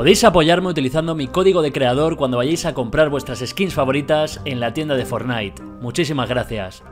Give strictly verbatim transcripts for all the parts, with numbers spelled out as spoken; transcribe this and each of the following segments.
Podéis apoyarme utilizando mi código de creador cuando vayáis a comprar vuestras skins favoritas en la tienda de Fortnite. Muchísimas gracias.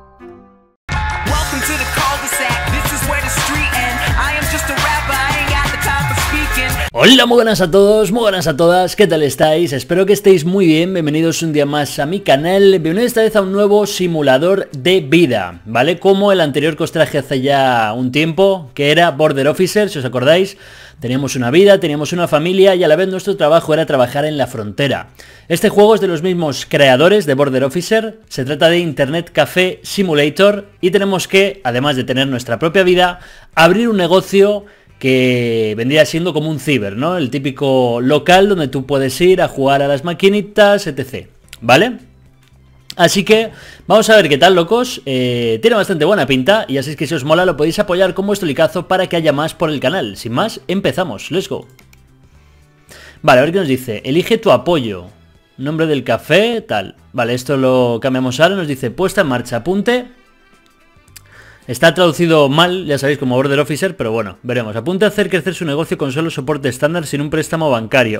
Hola, muy buenas a todos, muy buenas a todas, ¿qué tal estáis? Espero que estéis muy bien, bienvenidos un día más a mi canal, bienvenidos esta vez a un nuevo simulador de vida, ¿vale? Como el anterior que os traje hace ya un tiempo, que era Border Officer, si os acordáis. Teníamos una vida, teníamos una familia y a la vez nuestro trabajo era trabajar en la frontera. Este juego es de los mismos creadores de Border Officer, se trata de Internet Café Simulator y tenemos que, además de tener nuestra propia vida, abrir un negocio que vendría siendo como un ciber, ¿no? El típico local donde tú puedes ir a jugar a las maquinitas, etcétera. ¿Vale? Así que vamos a ver qué tal, locos. eh, Tiene bastante buena pinta y así es que si os mola lo podéis apoyar con vuestro licazo para que haya más por el canal. Sin más, empezamos, let's go. Vale, a ver qué nos dice. Elige tu apoyo. Nombre del café, tal. Vale, esto lo cambiamos ahora. Nos dice puesta en marcha, apunte. Está traducido mal, ya sabéis, como Border Officer, pero bueno, veremos. Apunte a hacer crecer su negocio con solo soporte estándar sin un préstamo bancario.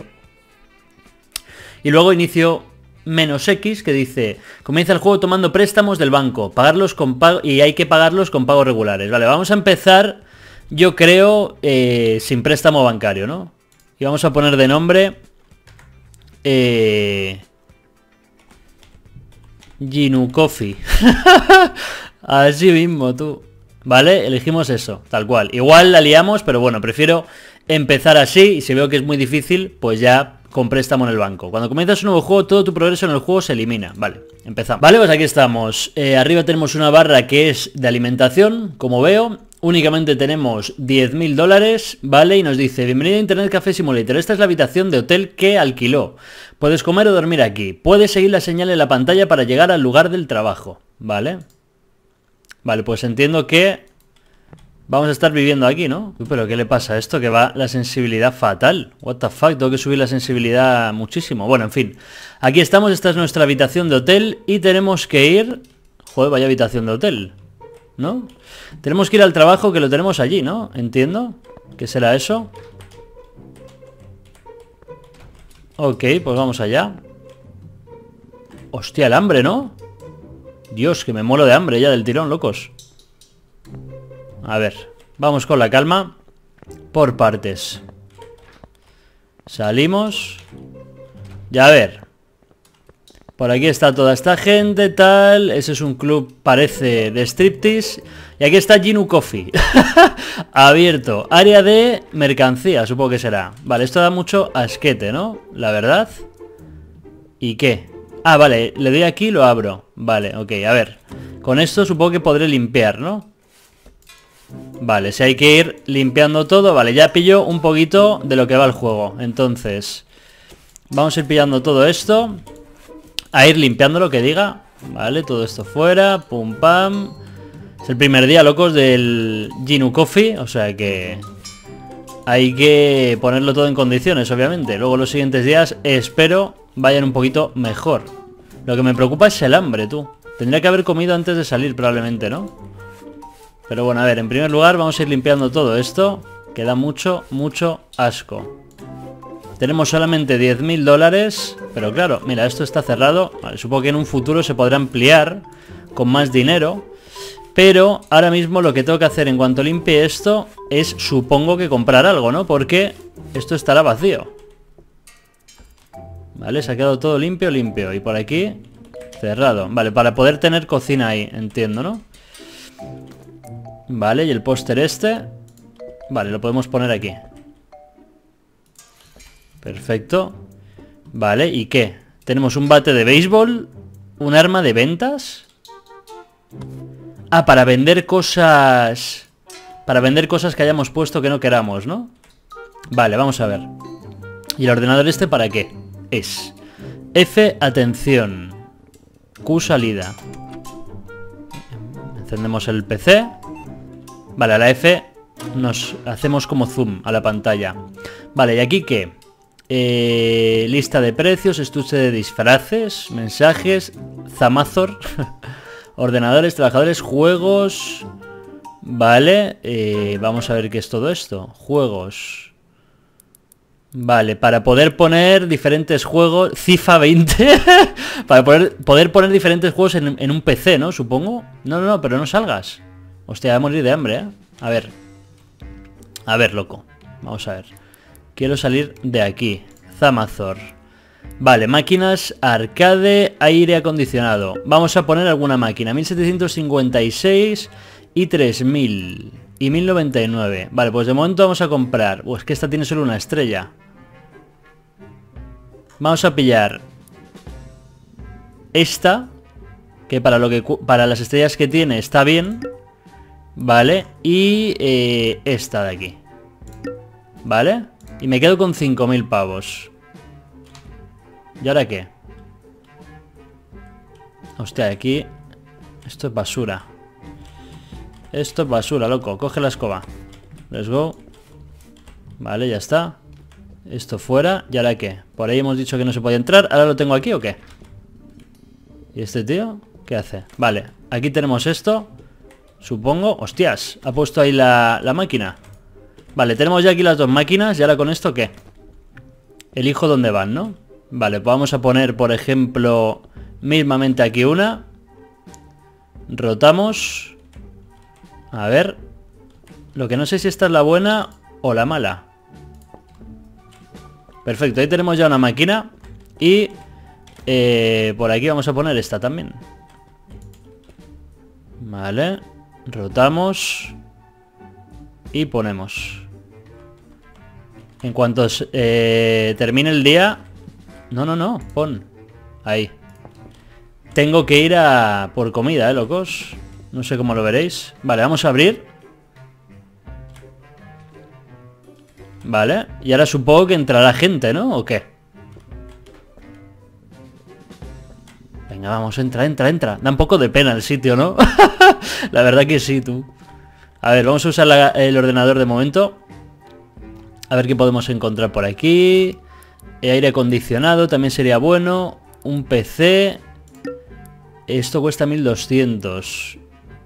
Y luego inicio menos X, que dice, comienza el juego tomando préstamos del banco, pagarlos con pago, y hay que pagarlos con pagos regulares. Vale, vamos a empezar, yo creo, eh, sin préstamo bancario, ¿no? Y vamos a poner de nombre Eh... Ginu Coffee. Así mismo, tú. Vale, elegimos eso, tal cual. Igual la liamos, pero bueno, prefiero empezar así. Y si veo que es muy difícil, pues ya con préstamo en el banco. Cuando comienzas un nuevo juego, todo tu progreso en el juego se elimina. Vale, empezamos. Vale, pues aquí estamos. eh, Arriba tenemos una barra que es de alimentación, como veo. Únicamente tenemos diez mil dólares, ¿vale? Y nos dice, bienvenido a Internet Café Simulator. Esta es la habitación de hotel que alquiló. Puedes comer o dormir aquí. Puedes seguir la señal en la pantalla para llegar al lugar del trabajo, ¿vale? Vale, pues entiendo que vamos a estar viviendo aquí, ¿no? Uy, pero ¿qué le pasa a esto? Que va la sensibilidad fatal. What the fuck, tengo que subir la sensibilidad muchísimo. Bueno, en fin. Aquí estamos, esta es nuestra habitación de hotel y tenemos que ir... Joder, vaya habitación de hotel, ¿no? Tenemos que ir al trabajo, que lo tenemos allí, ¿no? Entiendo. ¿Qué será eso? Ok, pues vamos allá. Hostia, el hambre, ¿no? Dios, que me muero de hambre ya del tirón, locos. A ver, vamos con la calma. Por partes. Salimos. Ya, a ver. Por aquí está toda esta gente, tal. Ese es un club, parece, de striptease. Y aquí está Ginu Coffee. Abierto. Área de mercancía, supongo que será. Vale, esto da mucho asquete, ¿no? La verdad. ¿Y qué? Ah, vale, le doy aquí y lo abro. Vale, ok, a ver. Con esto supongo que podré limpiar, ¿no? Vale, si hay que ir limpiando todo. Vale, ya pillo un poquito de lo que va el juego. Entonces, vamos a ir pillando todo esto. A ir limpiando lo que diga. Vale, todo esto fuera. Pum, pam. Es el primer día, locos, del Ginu Coffee. O sea que hay que ponerlo todo en condiciones, obviamente. Luego los siguientes días espero vayan un poquito mejor. Lo que me preocupa es el hambre, tú. Tendría que haber comido antes de salir, probablemente, ¿no? Pero bueno, a ver, en primer lugar vamos a ir limpiando todo esto, que da mucho, mucho asco. Tenemos solamente diez mil dólares, pero claro, mira, esto está cerrado. Vale, supongo que en un futuro se podrá ampliar con más dinero. Pero ahora mismo lo que tengo que hacer en cuanto limpie esto es, supongo que comprar algo, ¿no? Porque esto estará vacío. Vale, se ha quedado todo limpio, limpio. Y por aquí, cerrado. Vale, para poder tener cocina ahí, entiendo, ¿no? Vale, y el póster este. Vale, lo podemos poner aquí. Perfecto. Vale, ¿y qué? Tenemos un bate de béisbol. Un arma de ventas. Ah, para vender cosas... Para vender cosas que hayamos puesto que no queramos, ¿no? Vale, vamos a ver. ¿Y el ordenador este para qué? Es F, atención. Q, salida. Encendemos el P C. Vale, a la F nos hacemos como zoom a la pantalla. Vale, ¿y aquí qué? Eh, lista de precios, estuche de disfraces, mensajes, Zamazor, ordenadores, trabajadores, juegos. Vale, eh, vamos a ver qué es todo esto. Juegos. Vale, para poder poner diferentes juegos... FIFA veinte. Para poder, poder poner diferentes juegos en, en un P C, ¿no? Supongo. No, no, no, pero no salgas. Hostia, voy a morir de hambre, ¿eh? A ver. A ver, loco. Vamos a ver. Quiero salir de aquí. Zamazor. Vale, máquinas, arcade, aire acondicionado. Vamos a poner alguna máquina. mil setecientos cincuenta y seis y tres mil. Y mil noventa y nueve. Vale, pues de momento vamos a comprar. Uh, es que esta tiene solo una estrella. Vamos a pillar esta, que para lo que para las estrellas que tiene está bien. Vale, y eh, esta de aquí. Vale, y me quedo con cinco mil pavos. ¿Y ahora qué? Hostia, aquí esto es basura. Esto es basura, loco. Coge la escoba. Let's go. Vale, ya está. Esto fuera. ¿Y ahora qué? Por ahí hemos dicho que no se podía entrar. ¿Ahora lo tengo aquí o qué? ¿Y este tío? ¿Qué hace? Vale, aquí tenemos esto. Supongo. Hostias, ha puesto ahí la, la máquina. Vale, tenemos ya aquí las dos máquinas. ¿Y ahora con esto qué? Elijo dónde van, ¿no? Vale, pues vamos a poner, por ejemplo, mismamente aquí una. Rotamos. A ver. Lo que no sé si esta es la buena o la mala. Perfecto, ahí tenemos ya una máquina. Y eh, por aquí vamos a poner esta también. Vale. Rotamos. Y ponemos. En cuanto eh, termine el día... No, no, no, pon. Ahí. Tengo que ir a por comida, eh, locos. No sé cómo lo veréis. Vale, vamos a abrir. Vale, y ahora supongo que entrará gente, ¿no? ¿O qué? Venga, vamos, entra, entra, entra. Da un poco de pena el sitio, ¿no? La verdad que sí, tú. A ver, vamos a usar la, el ordenador de momento. A ver qué podemos encontrar por aquí. Aire acondicionado también sería bueno. Un P C. Esto cuesta mil doscientos.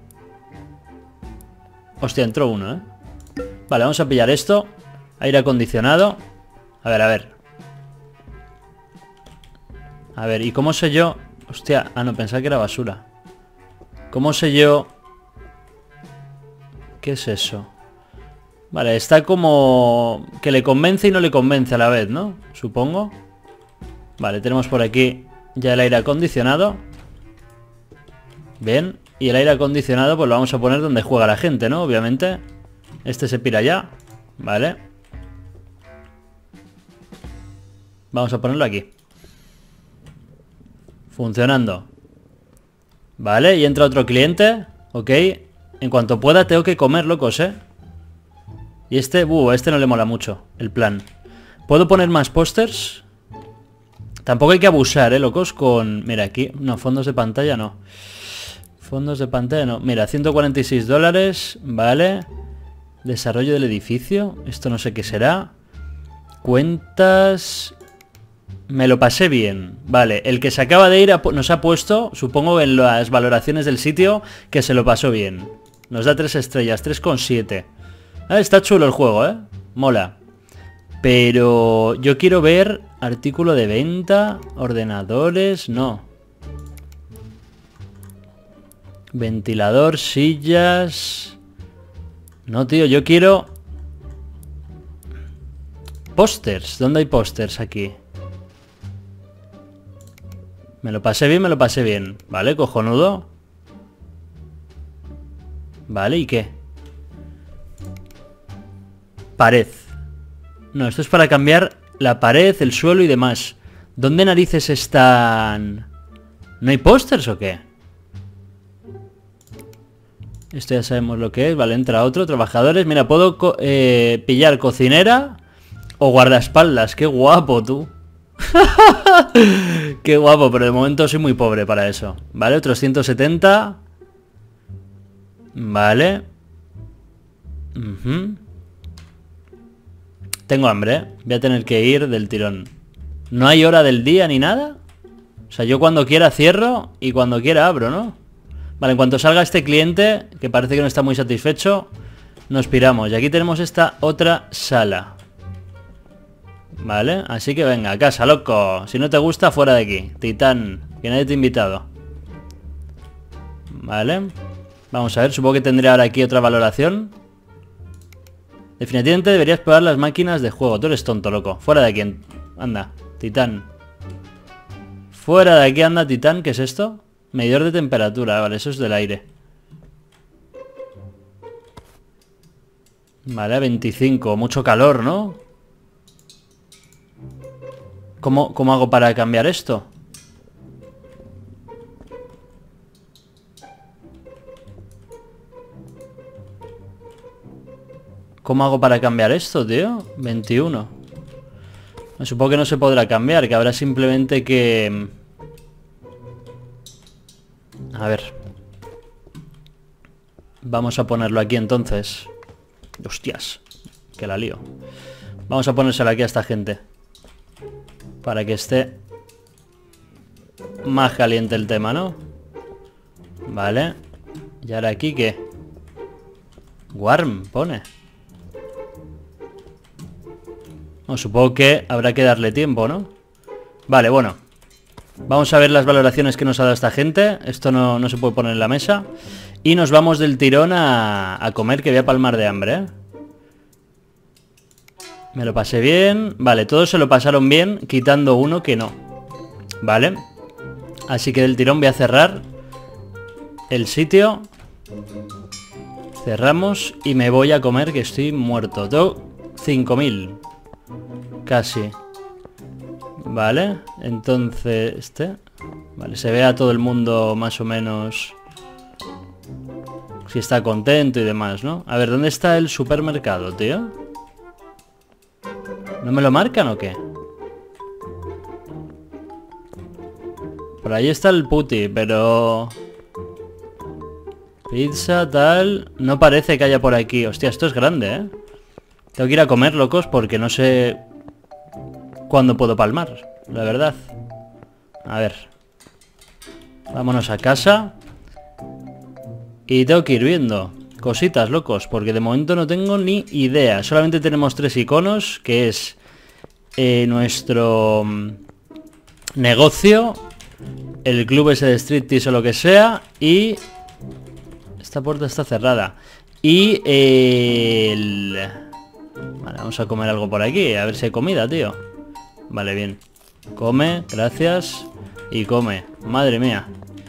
Hostia, entró uno, ¿eh? Vale, vamos a pillar esto. Aire acondicionado. A ver, a ver. A ver, ¿y cómo sé yo? Hostia, ah, no, pensaba que era basura. ¿Cómo sé yo? ¿Qué es eso? Vale, está como... que le convence y no le convence a la vez, ¿no? Supongo. Vale, tenemos por aquí ya el aire acondicionado. Bien. Y el aire acondicionado pues lo vamos a poner donde juega la gente, ¿no? Obviamente. Este se pira ya. Vale. Vamos a ponerlo aquí. Funcionando. Vale, y entra otro cliente. Ok. En cuanto pueda tengo que comer, locos, ¿eh? Y este, uh, este no le mola mucho el plan. ¿Puedo poner más pósters? Tampoco hay que abusar, eh, locos, con... Mira, aquí, no, fondos de pantalla no. Fondos de pantalla no. Mira, ciento cuarenta y seis dólares, vale. Desarrollo del edificio, esto no sé qué será. Cuentas... Me lo pasé bien. Vale, el que se acaba de ir nos ha puesto, supongo en las valoraciones del sitio, que se lo pasó bien. Nos da tres estrellas, tres coma siete. Ah, está chulo el juego, ¿eh? Mola. Pero yo quiero ver artículo de venta, ordenadores, no. Ventilador, sillas... No, tío, yo quiero... Pósters, ¿dónde hay pósters aquí? Me lo pasé bien, me lo pasé bien. Vale, cojonudo. Vale, ¿y qué? Pared. No, esto es para cambiar la pared, el suelo y demás. ¿Dónde narices están? ¿No hay pósters o qué? Esto ya sabemos lo que es. Vale, entra otro. Trabajadores. Mira, puedo co eh, pillar cocinera o guardaespaldas. Qué guapo, tú. Qué guapo, pero de momento soy muy pobre para eso. Vale, otros ciento setenta. Vale. Uh-huh. Tengo hambre, ¿eh? Voy a tener que ir del tirón. ¿No hay hora del día ni nada? O sea, yo cuando quiera cierro y cuando quiera abro, ¿no? Vale, en cuanto salga este cliente, que parece que no está muy satisfecho, nos piramos. Y aquí tenemos esta otra sala. Vale, así que venga, a casa, loco. Si no te gusta, fuera de aquí. Titán, que nadie te ha invitado. Vale. Vamos a ver, supongo que tendré ahora aquí otra valoración. Definitivamente deberías probar las máquinas de juego. Tú eres tonto, loco. Fuera de aquí. Anda, Titán. Fuera de aquí, anda, Titán. ¿Qué es esto? Medidor de temperatura. Vale, eso es del aire. Vale, veinticinco. Mucho calor, ¿no? ¿Cómo, cómo hago para cambiar esto? ¿Cómo hago para cambiar esto, tío? veintiuno. Supongo que no se podrá cambiar, que habrá simplemente que... A ver. Vamos a ponerlo aquí entonces. Hostias, que la lío. Vamos a ponérselo aquí a esta gente, para que esté más caliente el tema, ¿no? Vale. ¿Y ahora aquí qué? Warm, pone. No, supongo que habrá que darle tiempo, ¿no? Vale, bueno. Vamos a ver las valoraciones que nos ha dado esta gente. Esto no, no se puede poner en la mesa. Y nos vamos del tirón a, a comer, que voy a palmar de hambre, ¿eh? Me lo pasé bien. Vale, todos se lo pasaron bien, quitando uno que no. Vale. Así que del tirón voy a cerrar el sitio. Cerramos y me voy a comer, que estoy muerto. Tengo cinco mil. Casi. Vale, entonces este. Vale, se ve a todo el mundo más o menos si está contento y demás, ¿no? A ver, ¿dónde está el supermercado, tío? ¿No me lo marcan o qué? Por ahí está el puti, pero... Pizza, tal... No parece que haya por aquí. Hostia, esto es grande, ¿eh? Tengo que ir a comer, locos, porque no sé cuándo puedo palmar, la verdad. A ver. Vámonos a casa. Y tengo que ir viendo cositas, locos, porque de momento no tengo ni idea. Solamente tenemos tres iconos, que es eh, nuestro mm, negocio, el club ese de striptease o lo que sea, y... Esta puerta está cerrada. Y eh, el... Vale, vamos a comer algo por aquí, a ver si hay comida, tío. Vale, bien. Come, gracias. Y come, madre mía.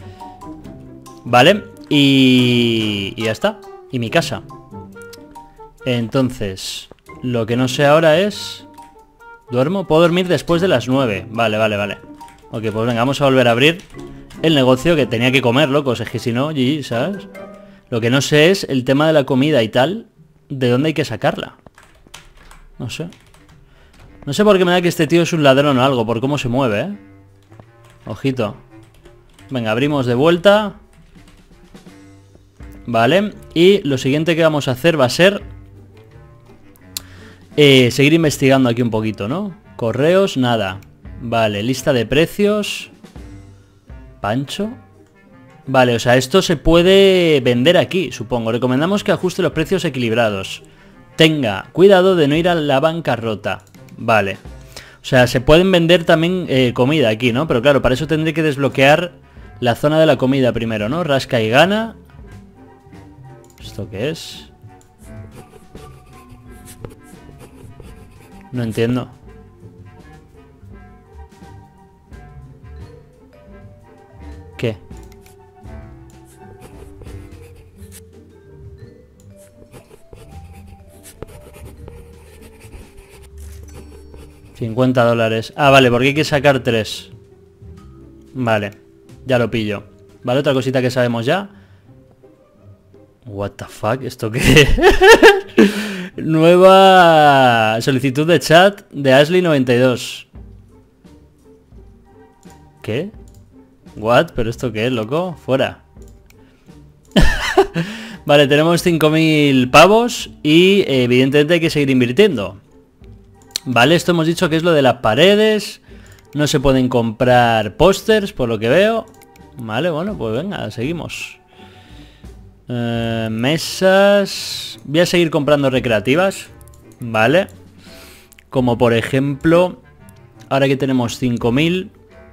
Vale, y... y ya está. Y mi casa. Entonces, lo que no sé ahora es... ¿Duermo? Puedo dormir después de las nueve. Vale, vale, vale. Ok, pues venga, vamos a volver a abrir el negocio, que tenía que comer, locos. Es que si no, G G, ¿sabes? Lo que no sé es el tema de la comida y tal. ¿De dónde hay que sacarla? No sé. No sé por qué me da que este tío es un ladrón o algo, por cómo se mueve, ¿eh? Ojito. Venga, abrimos de vuelta. Vale. Y lo siguiente que vamos a hacer va a ser... Eh, seguir investigando aquí un poquito, ¿no? Correos, nada. Vale, lista de precios. Pancho. Vale, o sea, esto se puede vender aquí, supongo. Recomendamos que ajuste los precios equilibrados. Tenga cuidado de no ir a la bancarrota. Vale. O sea, se pueden vender también eh, comida aquí, ¿no? Pero claro, para eso tendré que desbloquear la zona de la comida primero, ¿no? Rasca y gana. ¿Esto qué es? No entiendo. ¿Qué? cincuenta dólares. Ah, vale, porque hay que sacar tres. Vale, ya lo pillo. Vale, otra cosita que sabemos ya. What the fuck, ¿esto qué? Nueva solicitud de chat de Ashley noventa y dos. ¿Qué? What? ¿Pero esto qué es, loco? Fuera. Vale, tenemos cinco mil pavos y eh, evidentemente hay que seguir invirtiendo. Vale, esto hemos dicho que es lo de las paredes. No se pueden comprar pósters, por lo que veo. Vale, bueno, pues venga, seguimos. Eh, mesas. Voy a seguir comprando recreativas. Vale. Como por ejemplo, ahora que tenemos cinco mil...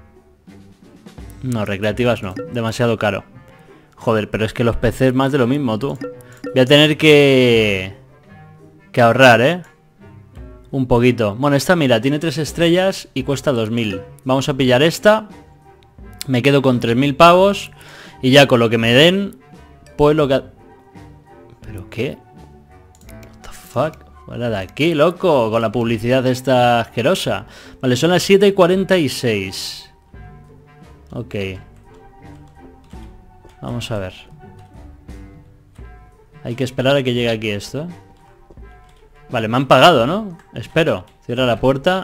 No, recreativas no, demasiado caro. Joder, pero es que los P Cs más de lo mismo, tú. Voy a tener que... Que ahorrar, ¿eh? Un poquito. Bueno, esta, mira, tiene tres estrellas y cuesta dos mil. Vamos a pillar esta. Me quedo con tres mil pavos. Y ya con lo que me den, pues lo que... ¿Pero qué? What the fuck? Fuera de aquí, loco, con la publicidad esta asquerosa. Vale, son las siete y cuarenta y seis. Ok. Vamos a ver. Hay que esperar a que llegue aquí esto. Vale, me han pagado, ¿no? Espero. Cierra la puerta.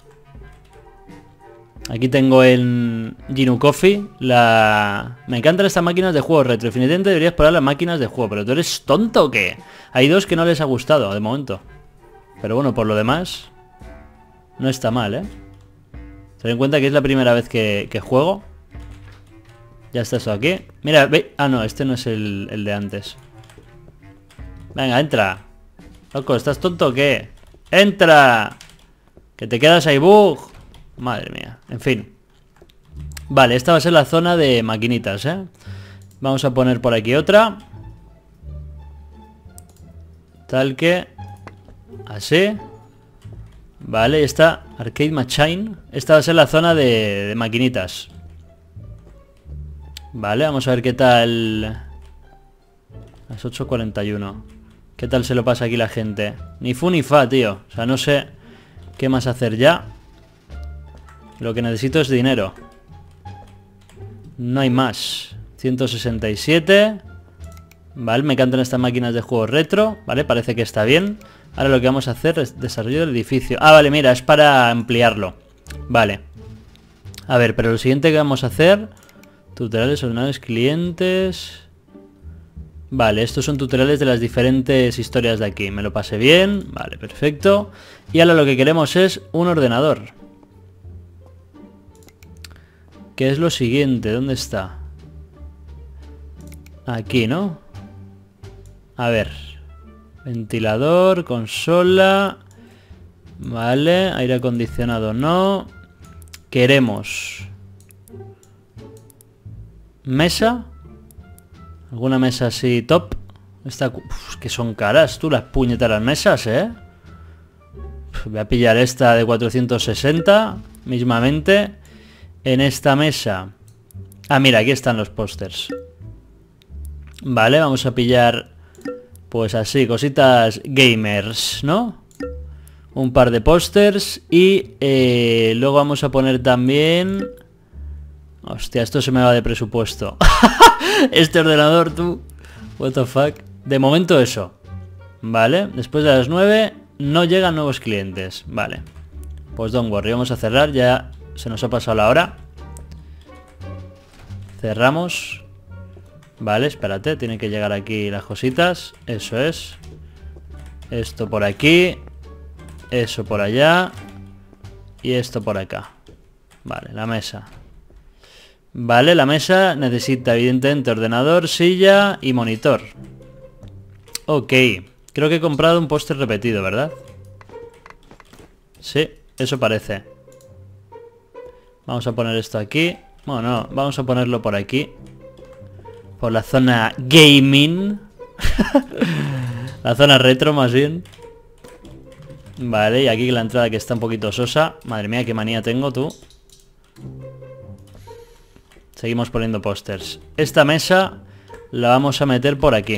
Aquí tengo en Ginu Coffee la... Me encantan estas máquinas de juego retro. Definitivamente deberías probar las máquinas de juego. ¿Pero tú eres tonto o qué? Hay dos que no les ha gustado, de momento. Pero bueno, por lo demás no está mal, ¿eh? Ten en cuenta que es la primera vez que, que juego. Ya está eso aquí. Mira, ve... Ah, no, este no es el, el de antes. Venga, entra. Loco, ¿estás tonto o qué? ¡Entra! Que te quedas ahí, bug. Madre mía, en fin. Vale, esta va a ser la zona de maquinitas, ¿eh? Vamos a poner por aquí otra. Tal que... Así. Vale, esta Arcade Machine. Esta va a ser la zona de, de maquinitas. Vale, vamos a ver qué tal. Las ocho cuarenta y uno. ¿Qué tal se lo pasa aquí la gente? Ni fu ni fa, tío. O sea, no sé qué más hacer ya. Lo que necesito es dinero. No hay más. ciento sesenta y siete. Vale, me encantan estas máquinas de juego retro. Vale, parece que está bien. Ahora lo que vamos a hacer es desarrollo del edificio. Ah, vale, mira, es para ampliarlo. Vale. A ver, pero lo siguiente que vamos a hacer... Tutoriales, ordenadores, clientes... Vale, estos son tutoriales de las diferentes historias de aquí. Me lo pasé bien. Vale, perfecto. Y ahora lo que queremos es un ordenador. ¿Qué es lo siguiente? ¿Dónde está? Aquí, ¿no? A ver. Ventilador, consola. Vale, aire acondicionado no. Queremos mesa. ¿Alguna mesa así top? Esta, uf, que son caras, tú, las puñeteras mesas, ¿eh? Voy a pillar esta de cuatrocientos sesenta mismamente. En esta mesa... Ah, mira, aquí están los pósters. Vale, vamos a pillar... Pues así, cositas gamers, ¿no? Un par de pósters. Y eh, luego vamos a poner también... Hostia, esto se me va de presupuesto. Este ordenador, tú. What the fuck. De momento eso. Vale, después de las nueve no llegan nuevos clientes. Vale. Pues don't worry, vamos a cerrar. Ya se nos ha pasado la hora. Cerramos. Vale, espérate, tienen que llegar aquí las cositas. Eso es. Esto por aquí. Eso por allá. Y esto por acá. Vale, la mesa. Vale, la mesa necesita evidentemente ordenador, silla y monitor. Ok. Creo que he comprado un póster repetido, ¿verdad? Sí, eso parece. Vamos a poner esto aquí. Bueno, no, vamos a ponerlo por aquí. Por la zona gaming. La zona retro, más bien. Vale, y aquí la entrada que está un poquito sosa. Madre mía, qué manía tengo, tú. Seguimos poniendo pósters. Esta mesa la vamos a meter por aquí.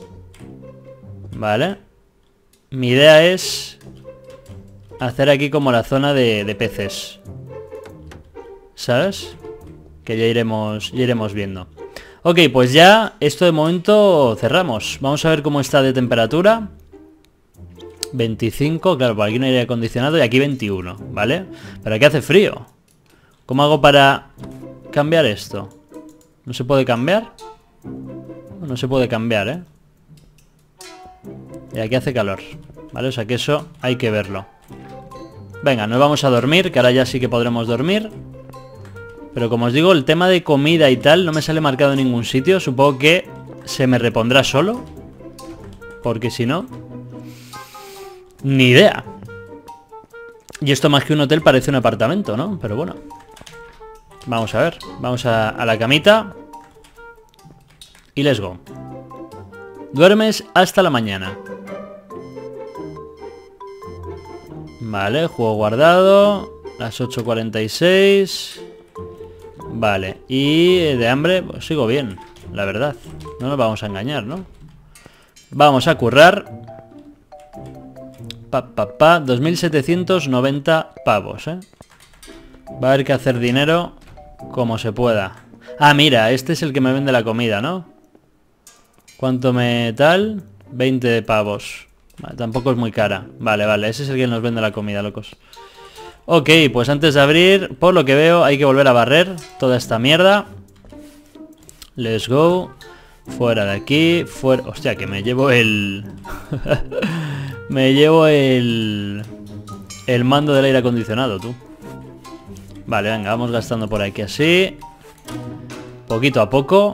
Vale. Mi idea es hacer aquí como la zona de, de peces. ¿Sabes? Que ya iremos, ya iremos viendo. Ok, pues ya esto de momento cerramos. Vamos a ver cómo está de temperatura. veinticinco, claro, por aquí no hay aire acondicionado y aquí veintiuno, ¿vale? Pero aquí hace frío. ¿Cómo hago para cambiar esto? ¿No se puede cambiar? No se puede cambiar, ¿eh? Y aquí hace calor, ¿vale? O sea que eso hay que verlo. Venga, nos vamos a dormir, que ahora ya sí que podremos dormir. Pero como os digo, el tema de comida y tal no me sale marcado en ningún sitio. Supongo que se me repondrá solo. Porque si no... Ni idea. Y esto más que un hotel parece un apartamento, ¿no? Pero bueno. Vamos a ver. Vamos a, a la camita. Y let's go. Duermes hasta la mañana. Vale, juego guardado. Las ocho cuarenta y seis. Vale, y de hambre pues sigo bien, la verdad. No nos vamos a engañar, ¿no? Vamos a currar. Pa, pa, pa, dos mil setecientos noventa pavos, ¿eh? Va a haber que hacer dinero como se pueda. Ah, mira, este es el que me vende la comida, ¿no? ¿Cuánto me tal? veinte pavos. Vale, tampoco es muy cara. Vale, vale, ese es el que nos vende la comida, locos. Ok, pues antes de abrir, por lo que veo, hay que volver a barrer toda esta mierda. Let's go. Fuera de aquí, fuera... Hostia, que me llevo el... me llevo el... El mando del aire acondicionado, tú. Vale, venga, vamos gastando por aquí así. Poquito a poco.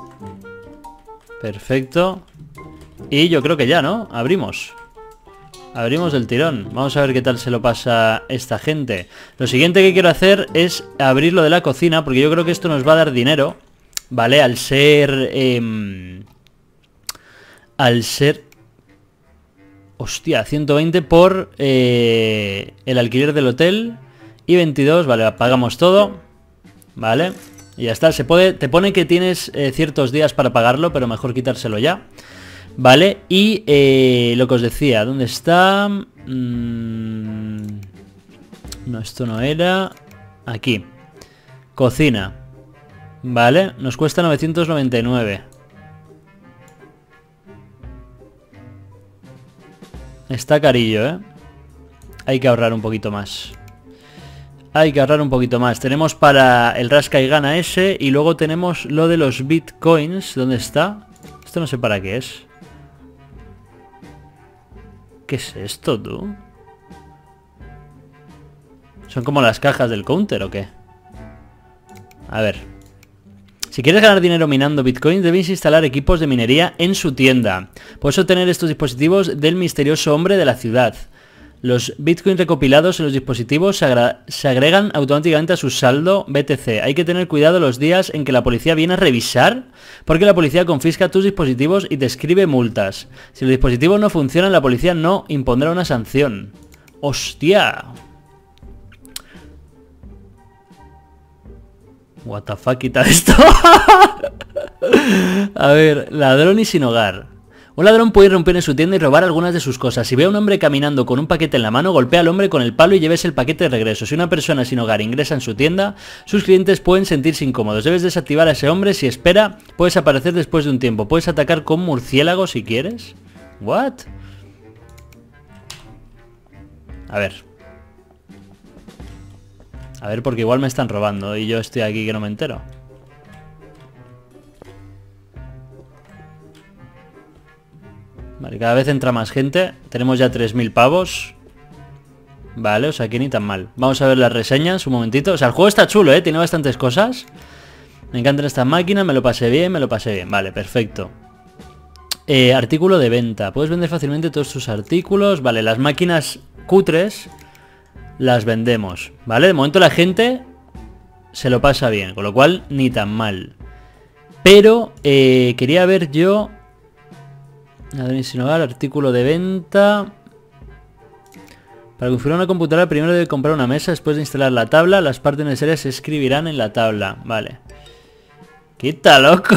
Perfecto. Y yo creo que ya, ¿no? Abrimos. Abrimos el tirón. Vamos a ver qué tal se lo pasa esta gente. Lo siguiente que quiero hacer es abrir lo de la cocina, porque yo creo que esto nos va a dar dinero. Vale, al ser... Eh, al ser... Hostia, ciento veinte por eh, el alquiler del hotel. Y veintidós, vale, pagamos todo. Vale, y ya está. Se puede, te pone que tienes eh, ciertos días para pagarlo, pero mejor quitárselo ya. Vale, y eh, lo que os decía, ¿dónde está? Mm, no, esto no era. Aquí. Cocina. Vale, nos cuesta novecientos noventa y nueve. Está carillo, ¿eh? Hay que ahorrar un poquito más. Hay que ahorrar un poquito más. Tenemos para el rasca y gana ese. Y luego tenemos lo de los bitcoins. ¿Dónde está? Esto no sé para qué es. ¿Qué es esto, tú? ¿Son como las cajas del counter o qué? A ver. Si quieres ganar dinero minando bitcoins, debes instalar equipos de minería en su tienda. Puedes obtener estos dispositivos del misterioso hombre de la ciudad. Los bitcoins recopilados en los dispositivos se, se agregan automáticamente a su saldo B T C. Hay que tener cuidado los días en que la policía viene a revisar, porque la policía confisca tus dispositivos y te escribe multas. Si los dispositivos no funcionan, la policía no impondrá una sanción. ¡Hostia! What the fuck, quita esto. A ver, ladrón y sin hogar. Un ladrón puede irrumpir en su tienda y robar algunas de sus cosas. Si ve a un hombre caminando con un paquete en la mano, golpea al hombre con el palo y lleves el paquete de regreso. Si una persona sin hogar ingresa en su tienda, sus clientes pueden sentirse incómodos. Debes desactivar a ese hombre. Si espera, puedes aparecer después de un tiempo. Puedes atacar con murciélago si quieres. ¿What? A ver. A ver, porque igual me están robando y yo estoy aquí que no me entero. Vale, cada vez entra más gente. Tenemos ya tres mil pavos. Vale, o sea que ni tan mal. Vamos a ver las reseñas un momentito. O sea, el juego está chulo, ¿eh? Tiene bastantes cosas. Me encantan estas máquinas, me lo pasé bien, me lo pasé bien. Vale, perfecto. Eh, artículo de venta. Puedes vender fácilmente todos tus artículos. Vale, las máquinas cutres las vendemos. Vale, de momento la gente se lo pasa bien, con lo cual ni tan mal. Pero eh, quería ver yo... Ladrón sin hogar, artículo de venta. Para configurar una computadora primero debe comprar una mesa. Después de instalar la tabla, las partes necesarias se escribirán en la tabla. Vale. ¡Quita, loco!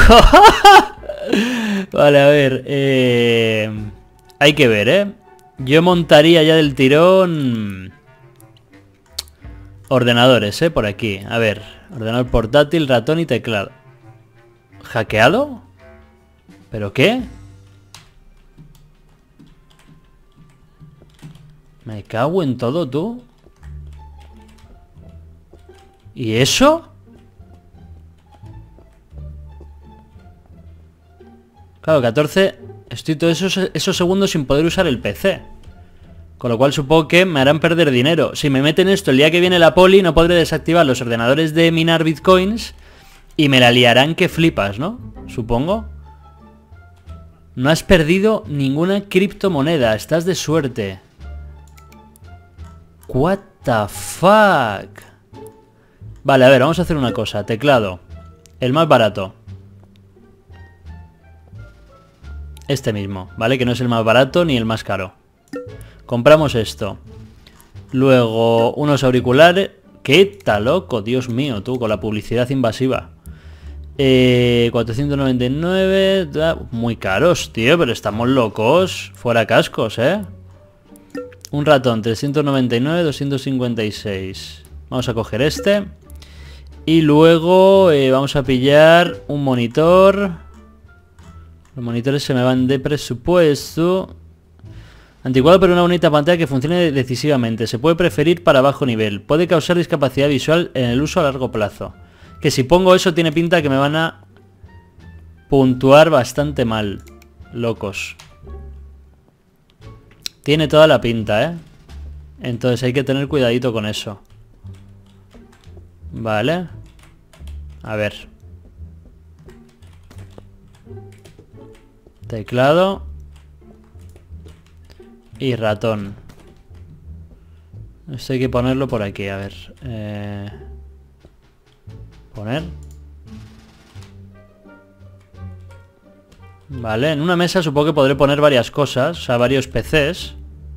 Vale, a ver. Eh... Hay que ver, ¿eh? Yo montaría ya del tirón... Ordenadores, ¿eh? Por aquí. A ver. Ordenador portátil, ratón y teclado. ¿Hackeado? ¿Pero qué? Me cago en todo, tú. ¿Y eso? Claro, catorce... Estoy todos esos, esos segundos sin poder usar el P C. Con lo cual supongo que me harán perder dinero. Si me meten esto el día que viene la poli, no podré desactivar los ordenadores de minar bitcoins. Y me la liarán que flipas, ¿no? Supongo. No has perdido ninguna criptomoneda. Estás de suerte. What the fuck? Vale, a ver, vamos a hacer una cosa. Teclado. El más barato. Este mismo, ¿vale? Que no es el más barato ni el más caro. Compramos esto. Luego, unos auriculares. ¿Qué tal, loco? Dios mío, tú, con la publicidad invasiva. Eh, cuatrocientos noventa y nueve. Muy caros, tío, pero estamos locos. Fuera cascos, ¿eh? Un ratón, trescientos noventa y nueve, doscientos cincuenta y seis. Vamos a coger este. Y luego eh, vamos a pillar un monitor. Los monitores se me van de presupuesto. Anticuado pero una bonita pantalla que funcione decisivamente. Se puede preferir para bajo nivel. Puede causar discapacidad visual en el uso a largo plazo. Que si pongo eso tiene pinta que me van a puntuar bastante mal. Locos. Tiene toda la pinta, ¿eh? Entonces hay que tener cuidadito con eso. Vale. A ver. Teclado. Y ratón. Esto hay que ponerlo por aquí, a ver. Eh... Poner. Vale, en una mesa supongo que podré poner varias cosas, o sea, varios P Cs.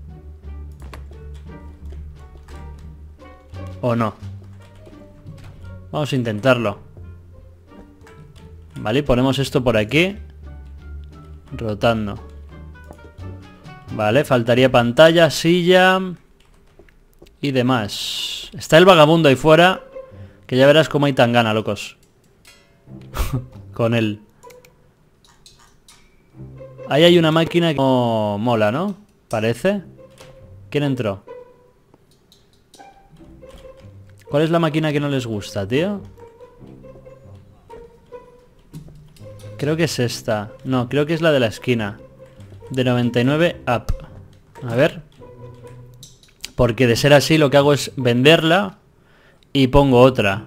¿O no? Vamos a intentarlo. Vale, y ponemos esto por aquí. Rotando. Vale, faltaría pantalla, silla y demás. Está el vagabundo ahí fuera, que ya verás cómo hay tangana, locos. Con él. Ahí hay una máquina que no mola, ¿no? Parece. ¿Quién entró? ¿Cuál es la máquina que no les gusta, tío? Creo que es esta. No, creo que es la de la esquina. De noventa y nueve up. A ver. Porque de ser así lo que hago es venderla y pongo otra.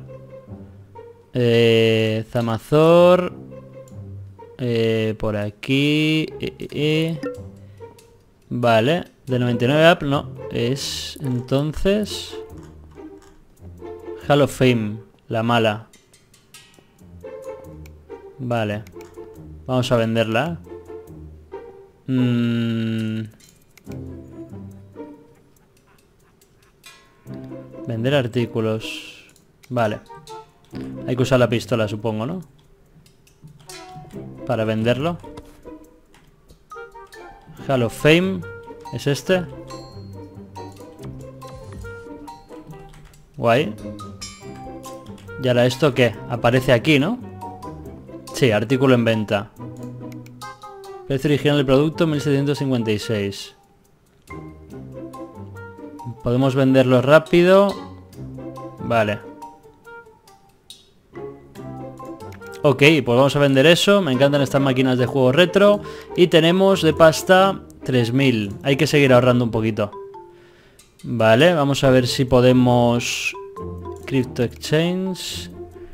Eh, Zamazor. Eh, por aquí. Eh, eh, eh. Vale. De noventa y nueve up no. Es entonces... Hall of Fame. La mala. Vale. Vamos a venderla. Mm. Vender artículos. Vale. Hay que usar la pistola, supongo, ¿no? Para venderlo. Hall of Fame. ¿Es este? Guay. ¿Y ahora esto qué? Aparece aquí, ¿no? Sí, artículo en venta. Precio original del producto mil setecientos cincuenta y seis. Podemos venderlo rápido. Vale. Ok, pues vamos a vender eso. Me encantan estas máquinas de juego retro. Y tenemos de pasta tres mil. Hay que seguir ahorrando un poquito. Vale, vamos a ver si podemos... Crypto Exchange.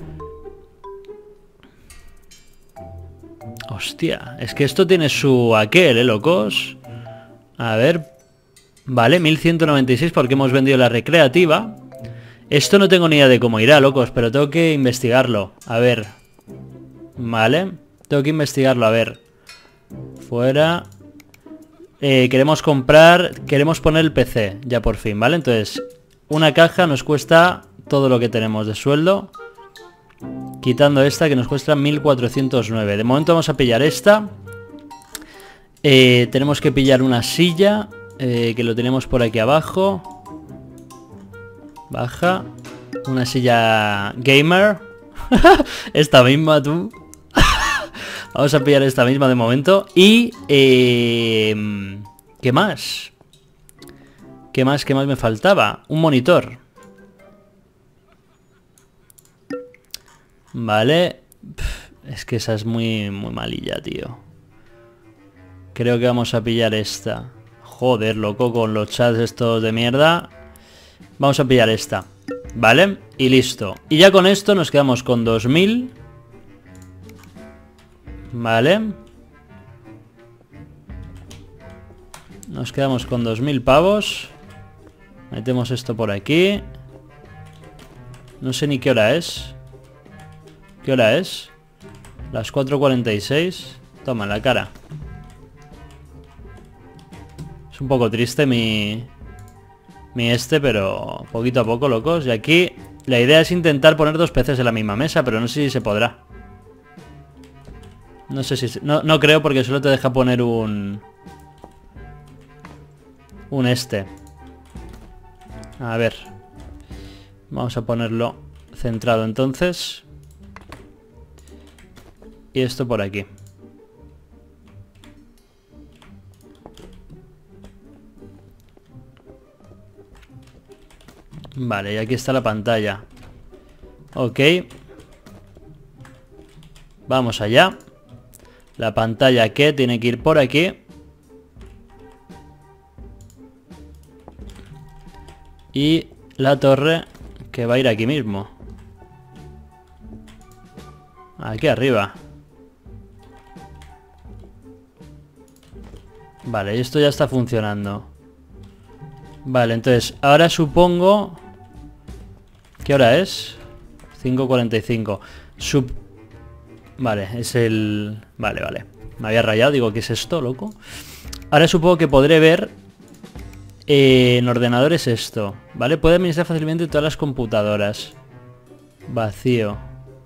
Hostia, es que esto tiene su aquel, ¿eh, locos? A ver. Vale, mil ciento noventa y seis porque hemos vendido la recreativa. Esto no tengo ni idea de cómo irá, locos, pero tengo que investigarlo. A ver. Vale, tengo que investigarlo, a ver. Fuera. Eh, queremos comprar, queremos poner el P C, ya por fin, ¿vale? Entonces, una caja nos cuesta todo lo que tenemos de sueldo. Quitando esta que nos cuesta mil cuatrocientos nueve. De momento vamos a pillar esta. Eh, tenemos que pillar una silla. Eh, que lo tenemos por aquí abajo. Baja. Una silla gamer. Esta misma, tú. Vamos a pillar esta misma de momento. Y... Eh, ¿qué más? ¿Qué más? ¿Qué más me faltaba? Un monitor. Vale. Pff, es que esa es muy, muy malilla, tío. Creo que vamos a pillar esta. Joder, loco, con los chats estos de mierda. Vamos a pillar esta. Vale, y listo. Y ya con esto nos quedamos con dos mil. Vale. Nos quedamos con dos mil pavos. Metemos esto por aquí. No sé ni qué hora es. ¿Qué hora es? Las cuatro cuarenta y seis. Toma, en la cara. Es un poco triste mi... Mi este, pero poquito a poco, locos. Y aquí la idea es intentar poner dos P Cs en la misma mesa, pero no sé si se podrá. No sé si... No, no creo, porque solo te deja poner un... Un este. A ver. Vamos a ponerlo centrado entonces. Y esto por aquí. Vale, y aquí está la pantalla. Ok. Vamos allá. La pantalla que tiene que ir por aquí. Y la torre que va a ir aquí mismo. Aquí arriba. Vale, esto ya está funcionando. Vale, entonces, ahora supongo... ¿Qué hora es? cinco cuarenta y cinco. Sup... Vale, es el... Vale, vale. Me había rayado, digo, ¿qué es esto, loco? Ahora supongo que podré ver... Eh, en ordenadores esto. Vale, puede administrar fácilmente todas las computadoras. Vacío.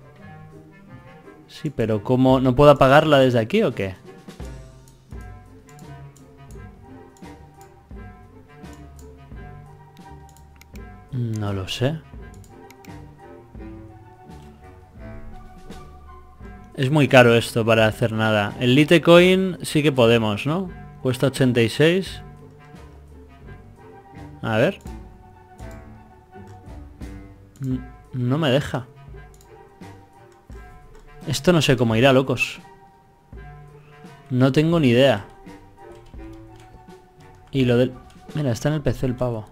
Sí, pero ¿cómo? ¿No puedo apagarla desde aquí o qué? No lo sé. Es muy caro esto para hacer nada. El Litecoin sí que podemos, ¿no? Cuesta ochenta y seis. A ver. No me deja. Esto no sé cómo irá, locos. No tengo ni idea. Y lo del... Mira, está en el P C el pavo.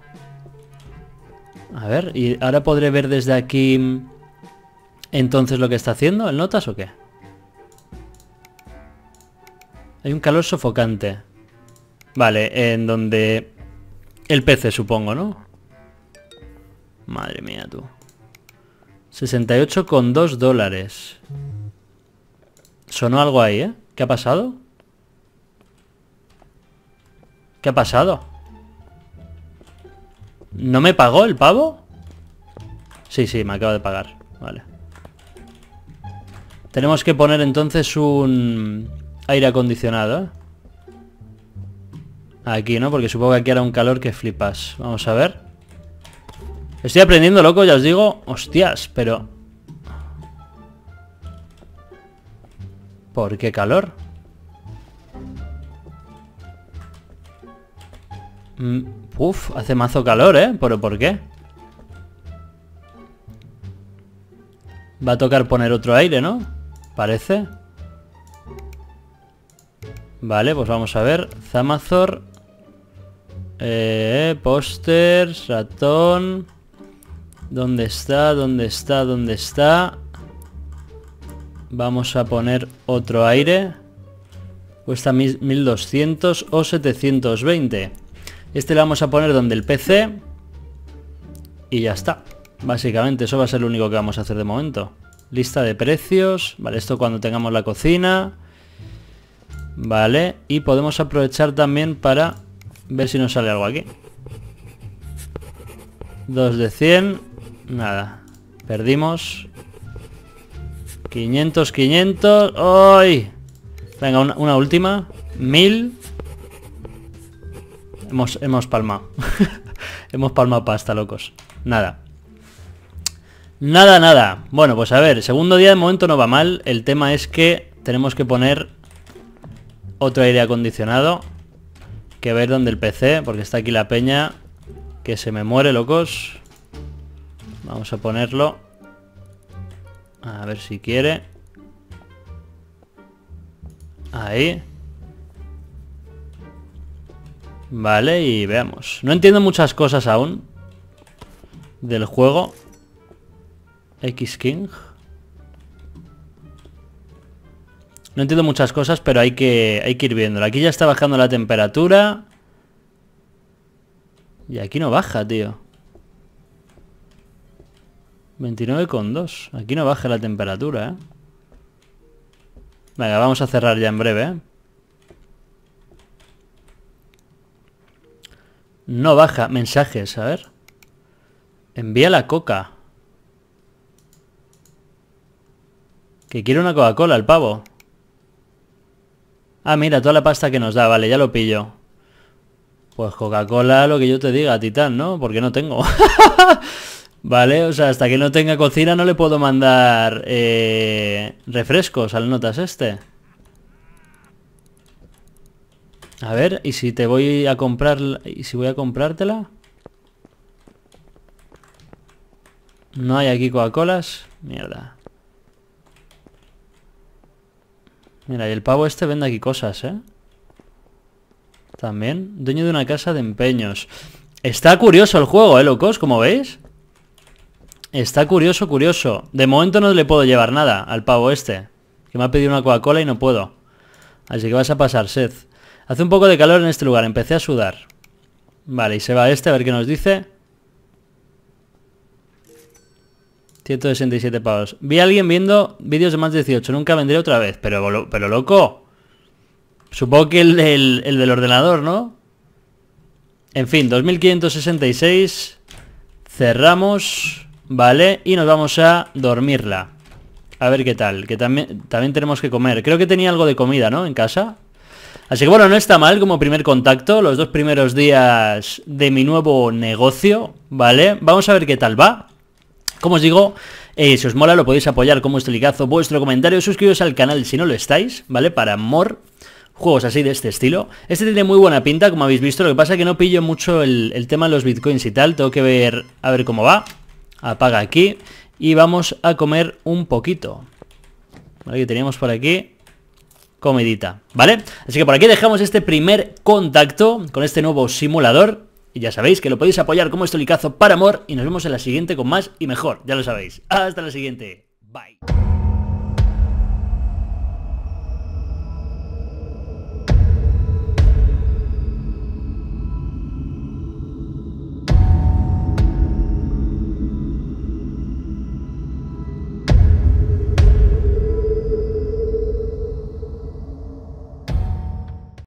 A ver, y ahora podré ver desde aquí... Entonces lo que está haciendo, ¿el notas o qué? Hay un calor sofocante. Vale, en donde... El P C, supongo, ¿no? Madre mía, tú. sesenta y ocho con dos dólares. Sonó algo ahí, ¿eh? ¿Qué ha pasado? ¿Qué ha pasado? ¿No me pagó el pavo? Sí, sí, me acaba de pagar. Vale. Tenemos que poner entonces un aire acondicionado, ¿eh? Aquí, ¿no? Porque supongo que aquí hará un calor que flipas. Vamos a ver. Estoy aprendiendo, loco, ya os digo. Hostias, pero... ¿Por qué calor? Mm, uf, hace mazo calor, ¿eh? ¿Pero por qué? Va a tocar poner otro aire, ¿no? Parece. Vale, pues vamos a ver. Zamazor. Eh, pósters, ratón. ¿Dónde está? ¿Dónde está? ¿Dónde está? Vamos a poner otro aire. Cuesta mil doscientos o setecientos veinte. Este le vamos a poner donde el P C. Y ya está. Básicamente eso va a ser lo único que vamos a hacer de momento. Lista de precios. Vale, esto cuando tengamos la cocina. Vale, y podemos aprovechar también para ver si nos sale algo aquí. dos de cien. Nada. Perdimos. quinientos, quinientos. ¡Ay! Venga, una, una última. mil. Hemos, hemos palmado. Hemos palmado pasta, locos. Nada. Nada, nada. Bueno, pues a ver. Segundo día de momento no va mal. El tema es que tenemos que poner otro aire acondicionado. Que ver donde el P C. Porque está aquí la peña. Que se me muere, locos. Vamos a ponerlo. A ver si quiere. Ahí. Vale, y veamos. No entiendo muchas cosas aún del juego. X-King. No entiendo muchas cosas, pero hay que, hay que ir viéndolo. Aquí ya está bajando la temperatura. Y aquí no baja, tío. veintinueve coma dos. Aquí no baja la temperatura, ¿eh? Venga, vamos a cerrar ya en breve, ¿eh? No baja. Mensajes, a ver. Envía la coca. Que quiere una Coca-Cola el pavo. Ah, mira, toda la pasta que nos da. Vale, ya lo pillo. Pues Coca-Cola, lo que yo te diga, Titán, ¿no? Porque no tengo. Vale, o sea, hasta que no tenga cocina no le puedo mandar eh, refrescos al notas este. A ver, ¿y si te voy a comprar... ¿Y si voy a comprártela? No hay aquí Coca-Colas. Mierda. Mira, y el pavo este vende aquí cosas, ¿eh? También. Dueño de una casa de empeños. Está curioso el juego, ¿eh, locos? Como veis. Está curioso, curioso. De momento no le puedo llevar nada al pavo este. Que me ha pedido una Coca-Cola y no puedo. Así que vas a pasar sed. Hace un poco de calor en este lugar. Empecé a sudar. Vale, y se va este a ver qué nos dice. ciento sesenta y siete pavos. Vi a alguien viendo vídeos de más de dieciocho. Nunca vendré otra vez. Pero, pero loco. Supongo que el, el, el del ordenador, ¿no? En fin, dos mil quinientos sesenta y seis. Cerramos. Vale, y nos vamos a dormirla. A ver qué tal. Que también, también tenemos que comer. Creo que tenía algo de comida, ¿no? En casa. Así que bueno, no está mal como primer contacto. Los dos primeros días de mi nuevo negocio. Vale, vamos a ver qué tal va. Como os digo, eh, si os mola lo podéis apoyar con vuestro likeazo, vuestro comentario, suscribiros al canal si no lo estáis, ¿vale? Para more juegos así de este estilo. Este tiene muy buena pinta, como habéis visto. Lo que pasa es que no pillo mucho el, el tema de los bitcoins y tal. Tengo que ver a ver cómo va. Apaga aquí. Y vamos a comer un poquito. Vale, que teníamos por aquí comidita, ¿vale? Así que por aquí dejamos este primer contacto con este nuevo simulador. Y ya sabéis que lo podéis apoyar con vuestro likeazo para amor. Y nos vemos en la siguiente con más y mejor, ya lo sabéis. Hasta la siguiente. Bye.